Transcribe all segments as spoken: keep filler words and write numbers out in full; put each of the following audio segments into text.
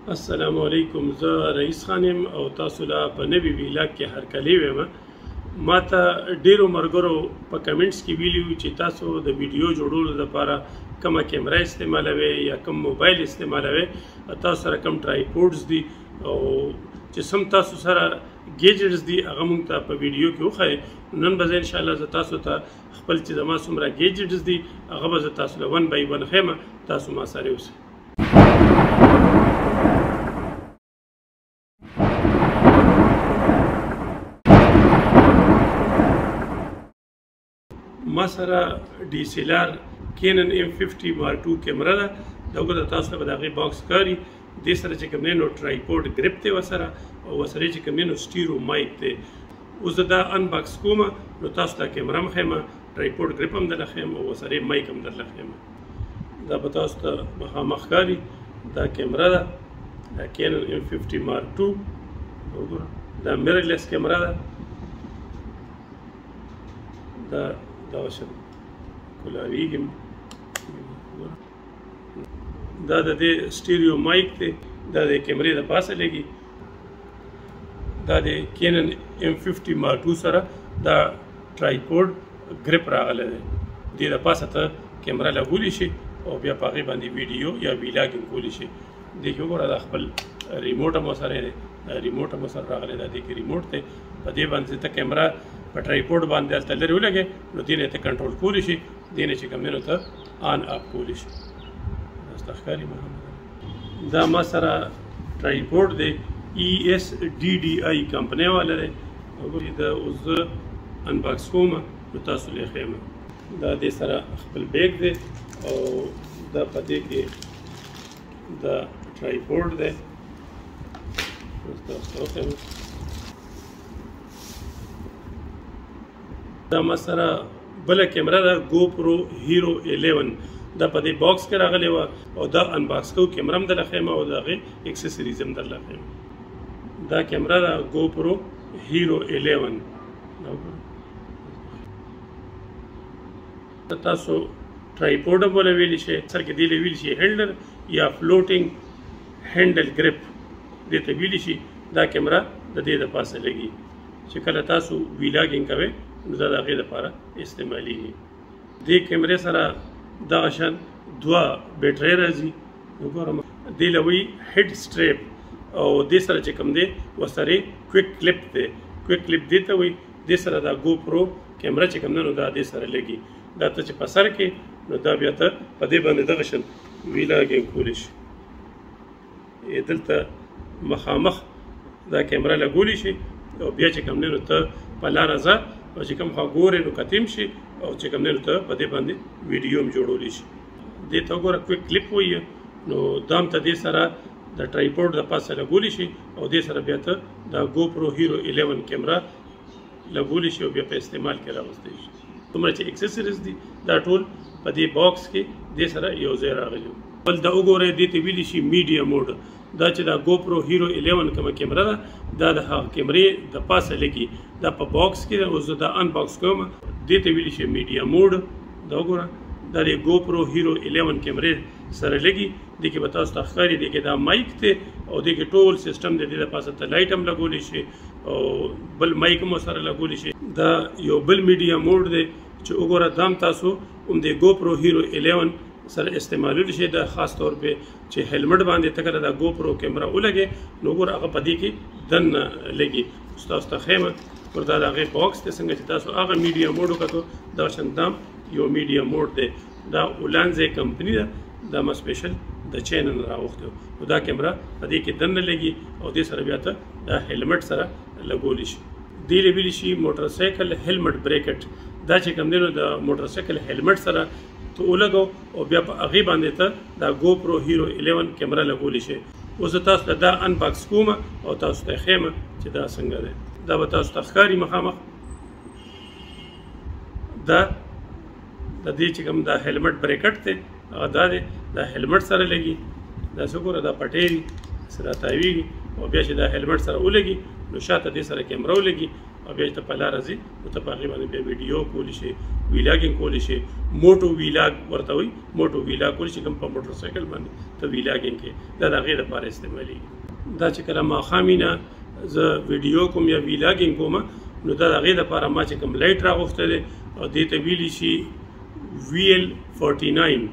السلام علیکم. زه رئیس خان یم او تاسو لا په نوي ویلاګ کې هرکلی ویم. ما ته ډیرو ملګرو په کمنټس کې ویلي وو چې تاسو د ویډیو جوړولو لپاره کومه کیمره استعمالوئ یا کوم موبایل استعمالوئ، تاسو سره کوم ټرایپوډز دي او چې سم تاسو سره ګیجټس دي هغه موږ ته په ویډیو کې وښایئ. نن به زه انشاءالله زه تاسو ته خپل چې زما څومره ګیجټس دي هغه به زه تاسو له ون بای ون ښیم. تاسو ما سره اوسئ. ما سره ډي اس ایل آر کینن ایم ففټي مار ټو کیمره ده. دا وګوره تاسو ته به د هغې باکس ښکاري. دې سره چې کوم دی نو ټرایپوډ ګریپ دی ورسره او ورسره چې کوم دی نو سټیرو مایک دی. اوس زه دا انباکس کوم نو تاسو ته کیمره هم ښیم، ټرایپوډ ګریپ هم درله ښیم او ورسره مایک هم درله ښیم. دا به تاسو ته مخامخ ښکاري. دا کیمره ده، دا کینن ایم ففټي مار ټو. وګوره دا میررلیس کیمره ده. دا دا وشم کولاویږم. دا د دې سټیریو مایک دی، دا د کیمرې د پاسه لګي. دا د کینن ایم ففټي مار ټو سره دا ټرایپوډ ګریپ راغلی دی. دې د پاسه ته کیمره لګولی شي او بیا په هغې باندې ویډیو یا ویلاګینګ کولی شي. دې کې وګوره دا خپل ریموټ هم ورسره دی، دا ریموټ هم ورسره راغلی. دا دې کې ریموټ دی، په دې باندې ته کیمره په ټرایپوډ باندې هلته لرې ولګې نو دې نه ته کنټرول کولی شي، دې نه چې کوم دی نو ته آن اپ کولی شي. درته ښکاري محمد؟ دا ما سره ټرایپوډ دی، ای ایس ډي ډي آی کمپنۍ والا دی. وګورئ دا اوس زه انباکس کوم نو تاسو له ښیم. دا دې سره خپل بیګ دی او دا په دې کې دا ټرایپوډ دی. اوس تاسو ته وښیم. دا ما سره بله کیمره ده، گو پرو هیرو الیون. دا په دې باکس کې راغلی وه او دا انباکس کوو. کیمره هم درله ښیم او د هغې اکسسریز هم درله ښیم. دا کیمره ده گو پرو هیرو الیون. تاسو ټرایپوډ هم وله ویلی شئ، سر کې دې له ویلی شي هینډل یا فلوټینګ هینډل ګریپ دې ته ویلی شي. دا کیمره د دې د پاسه لګي چې کله تاسو ویلاګینګ کوئ نو دا د هغې دپاره استعمالیږي. دې کیمرې سره دغه شان دوه بیټرۍ راځي. وګورم دې له وایي هیډ سټریپ او دې سره چې کوم دی ورسره کویک کلپ دی. کویک کلپ دې ته وایي. دې سره دا گو پرو کیمره چې کوم دی نو دا دې سره لګي. دا ته چې په سر کې نو دا بیا ته په دې باندې دغه شان ویلاګینګ کولی شي. دلته مخامخ دا کیمره لګولی شي او بیا چې کوم دی نو ته په لاره ځه او چې کوم خوا ګورې نو کتیم شي او چې کوم دی نو ته په دې باندې ویډیو هم جوړولی شي. دې ته وګوره کویک کلپ وایي نو دا هم ته دې سره د ټرایپوډ د پاسه لګولی شي او دې سره بیا ته دا گو پرو هیرو الیون کیمره لګولی شي او بیا په استعمال کې راوستی شي. څومره چې اکسسریز دي دا ټول په دې باکس کې دې سره یو ځای راغلي. بل دا وګورئ دې ته ویلی شي میډیا موډ. دا چې دا گو پرو هیرو الیون کومه کیمره ده دا د هغه کیمرې د پاسه لګي. دا په باکس کې ده. اوس زه دا انباکس کوم. دې ته ویلی شي میډیا موډ. دا وګوره دا د گو پرو هیرو الیون کیمرې سره لګي. دې کې به تاسو ته ښکاري. دې کې دا مایک دی او دې کې ټول سیسټم دی. دې د پاسه ته لایټ هم لګولی شي او بل مایک هم سره لګولی شي. دا یو بل میډیا موډ دی چې وګوره دا هم تاسو هم د گو پرو هیرو الیون سره استعمالولی شي. دا خاص طور پې چې هیلمټ باندې ته کله دا گو پرو کیمره ولګې نو وګوره هغه په دې کې دننه لګي. اوس تاسو ته ښیم ور دا د هغې باکس دی څنګه چې تاسو هغه میډیا موډ وکتو دغه شان دا یو میډیا موډ دی. دا اولانزې کمپني ده. دا ما سپیشل د چین نه راوښتی نو دا کیمره په دې کې دننه لګي او دې سره بیا ته دا هیلمټ سره لګولی شي. دې له ویلی شي موټر سایکل هیلمټ بریکټ. دا چې کوم دی نو د موټر سایکل هیلمټ سره ته ولګو او بیا په هغې باندې ته دا گو پرو هیرو الیون کیمره لګولی شي. اوس تاسو ته دا انباکس کوم او تاسو ته ښیم چې دا څنګه دی. دا به تاسو ته ښکاري مخامخ. دا د دې چې کوم دا هیلمټ بریکټ دی هغه دا دی. دا هیلمټ سره لګي. دا څه ګوره دا پټې سره تاویږي او بیا چې دا هیلمټ سره ولګي نو شاته دې سره کیمره ولګي او بیا ته په لاره ځي نو ته په هغې باندې بیا ویډیو کولی شي ویلاګینګ کولی شي موټو ویلاګ ورته وایي موټو ویلاګ کولی شي کوم په موټر سایکل باندې ته ویلاګینګ کوې دا د هغې دپاره استعمالېږي دا چې کله ماښام وي نه زه ویډیو کوم یا ویلاګینګ کوم نو دا د هغې دپاره ما چې کوم لایټ راغوښتی دی او دې ته ویلی شي وی ایل فورټي ناین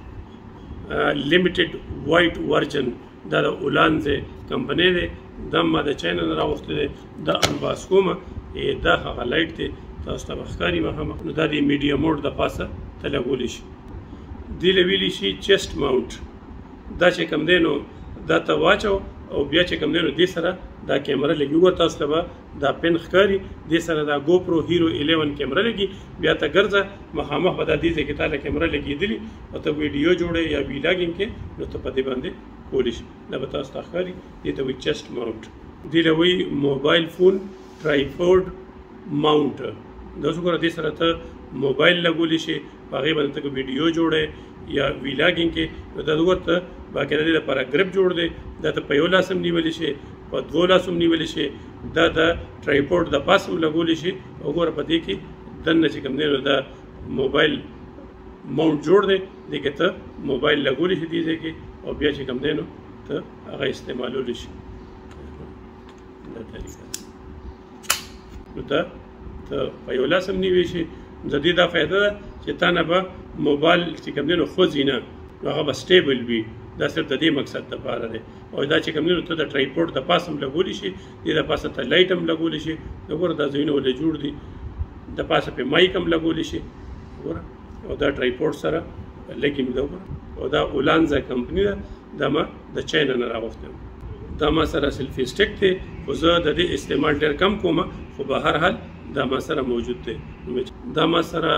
لیمیټډ وایټ ورجن دا د اولانزې کمپنۍ دی دا ما د چاینا نه راغوښتی دی دا انباس کومه دا هغه لایټ دی تاسو ته به ښکاري مخامخ نو دا د میډیا موډ د پاسه ته لګولی شي دې له ویلی شي چیسټ ماونټ دا چې کوم دی نو دا ته واچو او بیا چې کوم دی نو دې سره دا کیمره لګي وګوره تاسو ته به دا پن ښکاري دې سره دا ګوپرو هیرو الیون کیمره لګي بیا ته ګرځه مخامخ به دا دې ځای کې تا له کیمره لګېدلي او ته ویډیو جوړې یا ویلاګینګ کې نو ته په دې باندې کولی شي دا به تاسو ته ښکاري دې ته وایي چیسټ ماونټ دې له وایي موبایل فون ټرایپوډ ماونټ دا اوس وګوره دې سره ته موبایل لګولی شي په هغې باندې ته ویډیو جوړې یا ویلاګینګ کې نو دا وګوره ته باقاعده دې لپاره ګریپ جوړ دی دا ته په یو لاس هم نیولی شي په دوو لاسو هم نیولی شي دا د ټرایپوډ د پاس هم لګولی شي وګوره په دې کې دننه چې کوم دی نو دا موبایل ماونټ جوړ دی دې کې ته موبایل لګولی شي دې ځای کې او بیا چې کوم دی نو ته هغه استعمالولی شي دا طریقه نو دا ته په یو لاس هم نیوی شي د دې دا فایده ده چې تا نه به موبایل چې کوم دی نو خوځي نه نو هغه به سټیبل وي دا صرف د دې مقصد دپاره دی او دا چې کوم دی نو ته د ټرایپوډ د پاس هم لګولی شي دې د پاسه ته لایټ هم لګولی شي وګوره دا ځایونه ولې جوړ دي د پاسه پې مایک هم لګولی شي وګوره او دا ټرایپوډ سره لګي مې ده وګوره او دا اولانزا کمپني ده دا ما د چاینا نه راغوښتی دا ما سره سلفي سټیک دی خو زه د دې استعمال ډېر کم کوم خو به هر حال دا ما سره موجود دی دا ما سره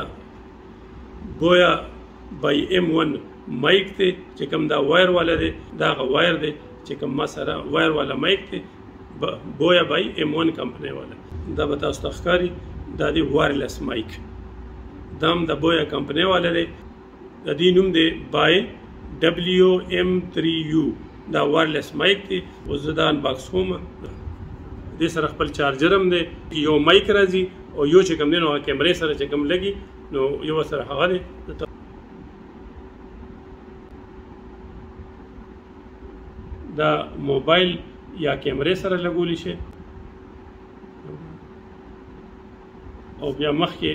بویا بای ایم ون مایک دی چې کوم دا وایر والا دی دا هغه وایر دی چې کوم ما سره وایر والا مایک دی بویا بای ایم ون کمپنۍ والا دا به تاسو ته ښکاري دا دی وایرلیس مایک دا هم د بویا کمپنۍ والا دی د دې نوم دی بای ډبلیو ایم تھری یو دا وایرلیس مایک دی اوس زه دا انباکس کوم دې سره خپل چارجر هم دی یو مایک راځي او یو چې کوم دی نو هغه کیمرې سره چې کوم لګي نو یو سره هغه دی دا موبایل یا کیمرې سره لګولی شي او بیا مخکې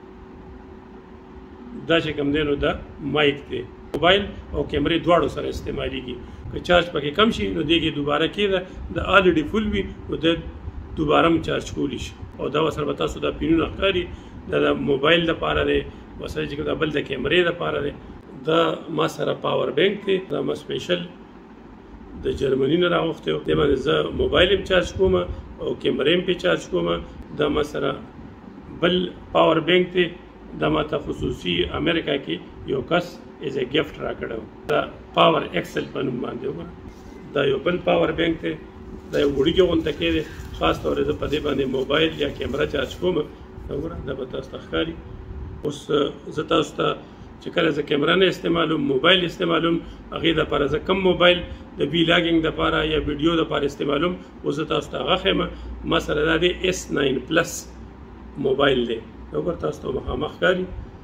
دا چې کوم دی نو دا مایک دی موبایل او کیمرې دواړو سره استعمالیږي که چارج پکې کم شي نو دې کې دوباره کېده د آلریډي فل وي نو د دوباره هم چارج کولی شي او دا ورسره به تاسو دا پینونه ښکاري دا د موبایل دپاره دی ورسره چې دا بل د کیمرې دپاره دی دا ما سره پاور بینک دی دا ما سپیشل د جرمني نه راغوښتی و دې باندې زه موبایل هم چارج کوم او کیمرې هم پې چارج کوم دا ما سره بل پاور بینک دی دا ما ته خصوصي امریکا کې یو کس ایز ا ګفټ راکړی و دا پاور ایکسل په نوم باندې وګوره دا یو بل پاور بینک دی دا یو وړوکی غونته کې دی خاص طور زه په دې باندې موبایل یا کیمره چارج کوم وګوره دا به تاسو ته ښکاري اوس زه تاسو ته چې کله زه کیمره نه استعمالوم موبایل استعمالوم هغې دپاره زه کم موبایل د ویلاګینګ دپاره یا ویډیو دپاره استعمالوم اوس زه تاسو ته هغه ښیم ما سره دا دی ایس ناین پلس موبایل دی وګوره تاسو ته مخامخ ښکاري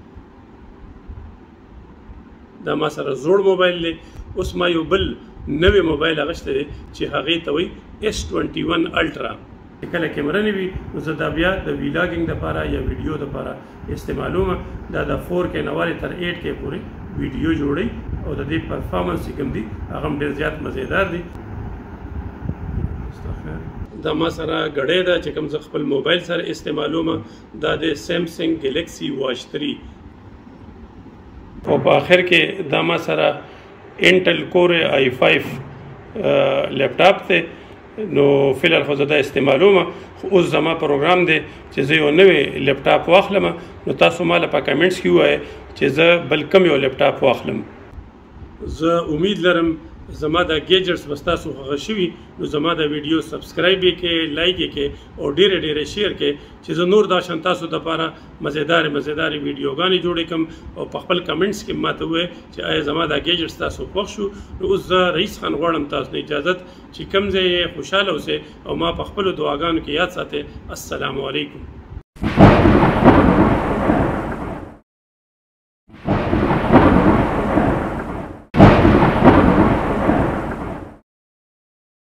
دا ما سره زوړ موبایل دی اوس ما یو بل نوی موبایل اغوښتی دی چې هغې ته وایي ایس ټوینټي ون الټرا چې کله کیمره نه وي نو زه دا بیا د ویلاګینګ دپاره یا ویډیو دپاره استعمالوم دا د فور کې نه والې تر ایټ کې پورې ویډیو جوړوي او د دې پرفارمنس چې کوم دی هغه هم ډېر زیات مزیدار دی دا ما سره ګړۍ ده چې کوم زه خپل موبایل سره استعمالوم دا د سیمسنګ ګلیکسي واچ تھری او په آخر کې دا ما سره انټل کور آی فایف لیپټاپ دی نو فلحال خو زه دا استعمالوم خو اوس زما پروګرام دی چې زه یو نوی لیپټاپ واخلم نو تاسو ماله په کمنټس کې ووایئ چې زه بل کوم یو لیپټاپ واخلم زه امید لرم زما دا گیجټس بس تاسو خوښ شوي نو زما دا ویډیو سبسکرایب یې کړئ، لایک یې کړئ او ډېرې ډېرې شیر کړئ چې زه نور دا شان تاسو دپاره مزیدارې مزیدارې ویډیوګانې جوړې کړم او په خپل کمنټس کې ماته ووایئ چې آیا زما دا گیجټس تاسو خوښ شو. نو اوس زه رئیس خان غواړم تاسو نه اجازت چې کوم ځای یې خوشحاله اوسئ او ما په خپلو دعاګانو کې یاد ساتئ. السلام علیکم.